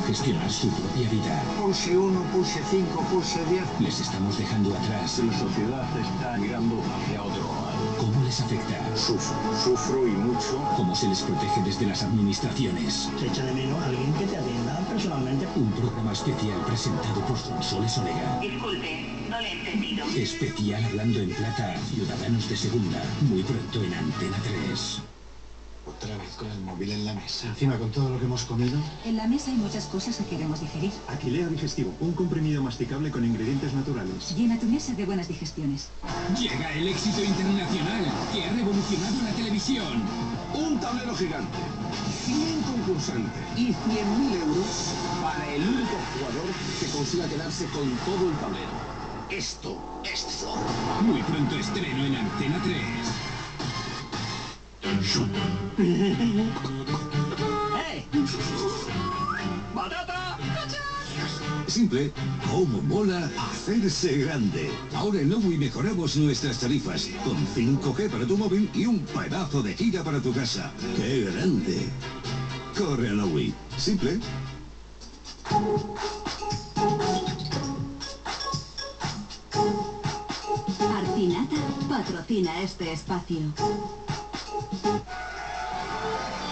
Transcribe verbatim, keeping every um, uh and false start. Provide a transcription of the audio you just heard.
gestionar su propia vida. Pulse uno, pulse cinco, pulse diez. Les estamos dejando atrás. La sociedad está mirando hacia otro lado. ¿Cómo les afecta? Sufro, sufro y mucho. ¿Cómo se les protege desde las administraciones? Se echa de menos a alguien que te atienda personalmente. Un programa especial presentado por Sonsoles Onega. Disculpe, no le he entendido. Especial Hablando en Plata, Ciudadanos de Segunda. Muy pronto en Antena tres. Otra vez con el móvil en la mesa. Encima con todo lo que hemos comido. En la mesa hay muchas cosas que queremos digerir. Aquilea Digestivo, un comprimido masticable con ingredientes naturales. Llena tu mesa de buenas digestiones. Llega el éxito internacional que ha revolucionado la televisión. Un tablero gigante, cien concursantes y cien mil euros para el único jugador que consiga quedarse con todo el tablero. Esto es Zorro. Muy pronto estreno en Antena tres. ¡Hey! ¡Batata! Simple, cómo mola hacerse grande. Ahora en Nowi mejoramos nuestras tarifas con cinco G para tu móvil y un pedazo de giga para tu casa. ¡Qué grande! Corre a Nowi. Simple. Artinata patrocina este espacio.